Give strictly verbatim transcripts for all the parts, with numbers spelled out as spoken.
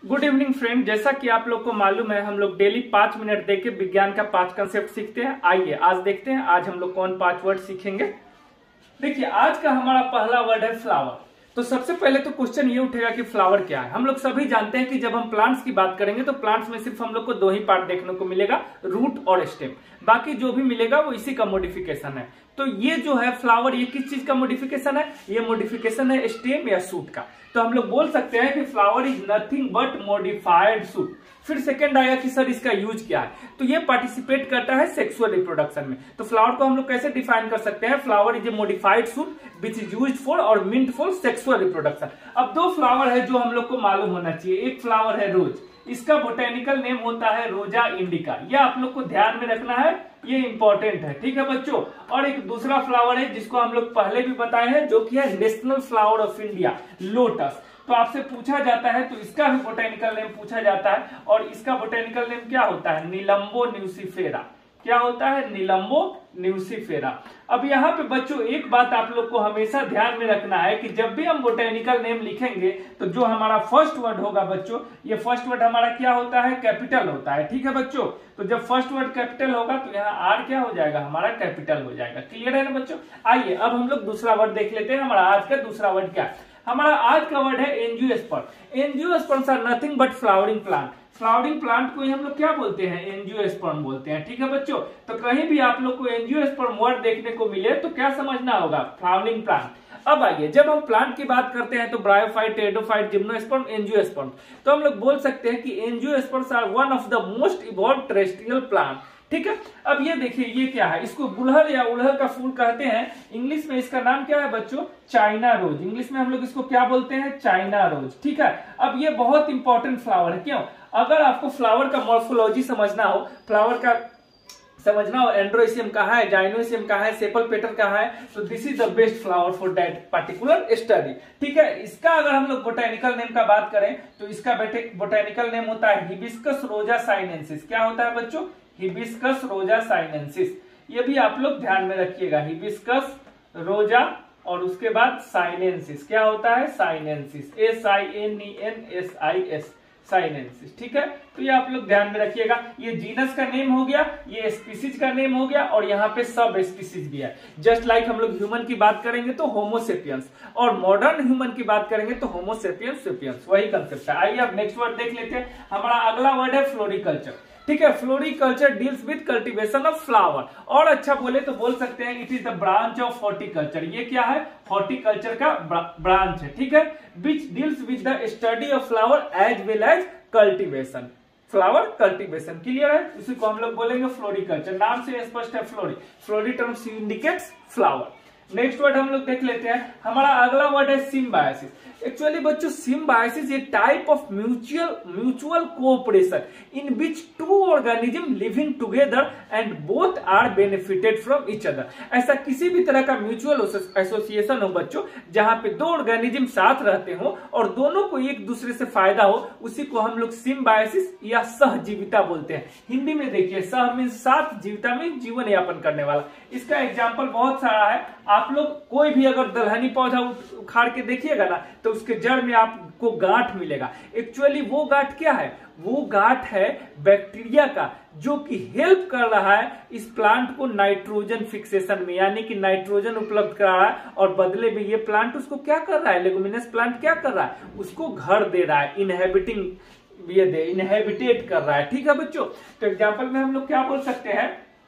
Good evening friend, जैसा कि आप लोग को मालूम है हम लोग डेली पांच मिनट देके विज्ञान का पांच कंसेप्ट सीखते हैं। आइए आज देखते हैं आज हम लोग कौन पांच वर्ड सीखेंगे। देखिए आज का हमारा पहला वर्ड है फ्लावर। तो सबसे पहले तो क्वेश्चन ये उठेगा कि फ्लावर क्या है। हम लोग सभी जानते हैं कि जब हम प्लांट्स की बात करेंगे तो प्लांट्स में सिर्फ हम लोग को दो ही पार्ट देखने को मिलेगा, रूट और स्टेम। बाकी जो भी मिलेगा वो इसी का मॉडिफिकेशन है। तो ये जो है फ्लावर, ये किस चीज का मॉडिफिकेशन है? ये मॉडिफिकेशन है स्टेम या सूट का। तो हम लोग बोल सकते हैं कि flower is nothing but modified shoot. फिर सेकंड आया कि सर इसका यूज क्या है, तो ये पार्टिसिपेट करता है सेक्सुअल रिप्रोडक्शन में। तो फ्लावर को हम लोग कैसे डिफाइन कर सकते हैं? Flower is a modified shoot which is used for और मिंट फॉर सेक्सुअल रिप्रोडक्शन। अब दो फ्लावर है जो हम लोग को मालूम होना चाहिए। एक फ्लावर है रोज, इसका बोटेनिकल नेम होता है रोजा इंडिका। यह आप लोग को ध्यान में रखना है, ये इंपॉर्टेंट है, ठीक है बच्चों। और एक दूसरा फ्लावर है जिसको हम लोग पहले भी बताए हैं, जो कि है national flower of India, lotus. तो आपसे पूछा जाता है तो इसका भी बोटेनिकल नेम पूछा जाता है, और इसका बोटेनिकल नेम क्या होता है? निलंबो न्यूसिफेरा। क्या होता है? निलंबो न्यूसिफेरा। अब यहाँ पे बच्चों एक बात आप लोग को हमेशा ध्यान में रखना है कि जब भी हम बोटेनिकल नेम लिखेंगे तो जो हमारा फर्स्ट वर्ड होगा बच्चों, ये फर्स्ट वर्ड हमारा क्या होता है? कैपिटल होता है, ठीक है बच्चों। तो जब फर्स्ट वर्ड कैपिटल होगा तो यहाँ आर क्या हो जाएगा? हमारा कैपिटल हो जाएगा। क्लियर है ना बच्चों? आइए अब हम लोग दूसरा वर्ड देख लेते हैं। हमारा आज का दूसरा वर्ड क्या है? हमारा आज का वर्ड है angiosperm. Angiosperms are nothing but flowering plant. Flowering plant को ही हम लोग क्या बोलते हैं? एंजियोस्पर्म बोलते हैं, ठीक है बच्चों। तो कहीं भी आप लोग को एंजियोस्पर्म वर्ड देखने को मिले तो क्या समझना होगा? Flowering plant. अब आइए, जब हम प्लांट की बात करते हैं तो ब्रायोफाइट, टेरिडोफाइट, जिम्नोस्पर्म, एंजियोस्पर्म, तो हम लोग बोल सकते हैं कि angiosperms are one of the most evolve terrestrial plant, ठीक है। अब ये देखिए ये क्या है? इसको गुलहर या उड़हर का फूल कहते हैं। इंग्लिश में इसका नाम क्या है बच्चों? China rose. इंग्लिश में हम लोग इसको क्या बोलते हैं? चाइना रोज, ठीक है। अब ये बहुत इंपॉर्टेंट फ्लावर है। क्यों? अगर आपको फ्लावर का मॉर्फोलॉजी समझना हो, फ्लावर का समझना हो, एंड्रोइसियम कहाँ है, जाइनोइसियम कहाँ है, सेपल पेटल कहाँ है, तो this is the best flower for that particular study, ठीक है। इसका अगर हम लोग बोटेनिकल नेम का बात करें तो इसका बोटेनिकल नेम होता है हिबिस्कस रोजा साइनेंसिस। क्या होता है बच्चों? हिबिस्कस रोजा साइनेंसिस। ये भी आप लोग ध्यान में रखिएगा, हिबिस्कस रोजा और उसके बाद साइनेंसिस। क्या होता है? Sinensis, S I N E N S I S, sinensis, ठीक है। तो ये आप लोग ध्यान में रखिएगा। ये जीनस का नेम हो गया, ये स्पीसीज का नेम हो गया, और यहाँ पे सब स्पीसीज भी है। जस्ट लाइक हम लोग ह्यूमन की बात करेंगे तो होमोसेपियंस, और मॉडर्न ह्यूमन की बात करेंगे तो होमोसेपियंस सेपियंस, वही कंसेप्ट है। आइए अब नेक्स्ट वर्ड देख लेते हैं। हमारा अगला वर्ड है फ्लोरिकल्चर, ठीक है। Floriculture deals with cultivation of flower, और अच्छा बोले तो बोल सकते हैं it is the branch of horticulture. ये क्या है? हॉर्टिकल्चर का ब्रांच है, ठीक है। Which deals with the study of flower as well as cultivation, flower cultivation. Clear है? इसी को हम लोग बोलेंगे फ्लोरिकल्चर। नाम से स्पष्ट है, flori, flori terms indicates flower. Next word हम लोग देख लेते हैं। हमारा अगला वर्ड है सिम्बायोसिस। एक्चुअली बच्चों सिम्बायोसिस ये type of mutual mutual cooperation in which two organism living together and both are benefited from each other. ऐसा किसी भी तरह का म्यूचुअल एसोसिएशन हो बच्चों जहां पे दो ऑर्गेनिज्म साथ रहते हो और दोनों को एक दूसरे से फायदा हो, उसी को हम लोग सिम्बायोसिस या सहजीविता बोलते हैं। हिंदी में देखिए सह मीन साथ, जीविता में जीवन यापन करने वाला। इसका एग्जाम्पल बहुत सारा है। आप लोग कोई भी अगर दलहनी पौधा उखाड़ के देखिएगा ना तो उसके जड़ में आपको गांठ मिलेगा। एक्चुअली वो गांठ क्या है? वो गांठ है बैक्टीरिया का, जो कि हेल्प कर रहा है इस प्लांट को नाइट्रोजन फिक्सेशन में, यानी कि नाइट्रोजन उपलब्ध करा रहा है, और बदले में ये प्लांट उसको क्या कर रहा है? लेगुमिनस प्लांट क्या कर रहा है? उसको घर दे रहा है, इनहेबिटिंग ये दे इनहेबिटेट कर रहा है, ठीक है बच्चों। तो एग्जाम्पल में हम लोग क्या बोल सकते हैं?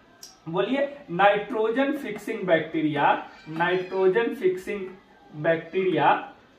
बोलिए, nitrogen fixing bacteria, nitrogen fixing bacteria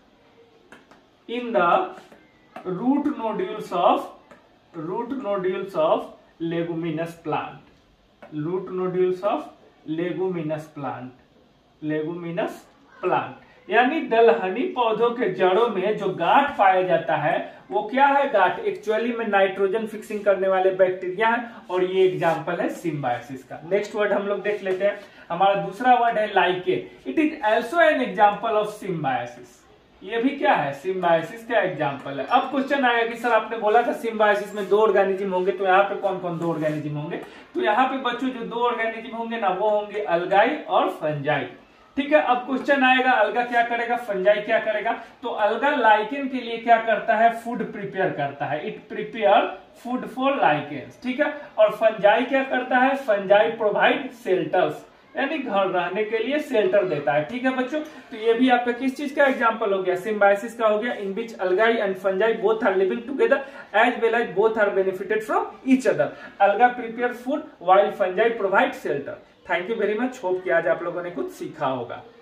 in the root nodules of root nodules of leguminous plant, root nodules of leguminous plant, leguminous plant, यानी दलहनी पौधों के जड़ों में जो गांठ पाया जाता है वो क्या है? गांठ एक्चुअली में नाइट्रोजन फिक्सिंग करने वाले बैक्टीरिया है, और ये एग्जांपल है सिम्बायोसिस का। नेक्स्ट वर्ड हम लोग देख लेते हैं। हमारा दूसरा वर्ड है lichen. It is also an example of symbiosis. ये भी क्या है? सिम्बायोसिस का एग्जांपल है। अब क्वेश्चन आएगा कि सर आपने बोला था सिम्बायोसिस में दो ऑर्गेनिज्म होंगे, तो यहाँ पे कौन कौन दो ऑर्गेनिज्म होंगे? तो यहाँ पे बच्चों जो दो ऑर्गेनिज्म होंगे ना वो होंगे अलगाई और फंजाई। ठीक है, अब क्वेश्चन आएगा अलगा क्या करेगा, फंजाई क्या करेगा। तो अलगा लाइकेन के लिए क्या करता है, फूड प्रिपेयर करता है, it prepare food for lichens. ठीक है, और फंजाई क्या करता है, फंजाई प्रोवाइड शेल्टर्स, यानी घर रहने के लिए शेल्टर देता है। ठीक है बच्चों, तो ये भी आपका किस चीज का एग्जांपल हो गया, सिम्बायोसिस का हो गया, in which algae and fungi both are living together as well as both are benefited from each other. Algae prepare food while fungi provide shelter. Thank you very much, hope कि आज आप लोगों ने कुछ सीखा होगा।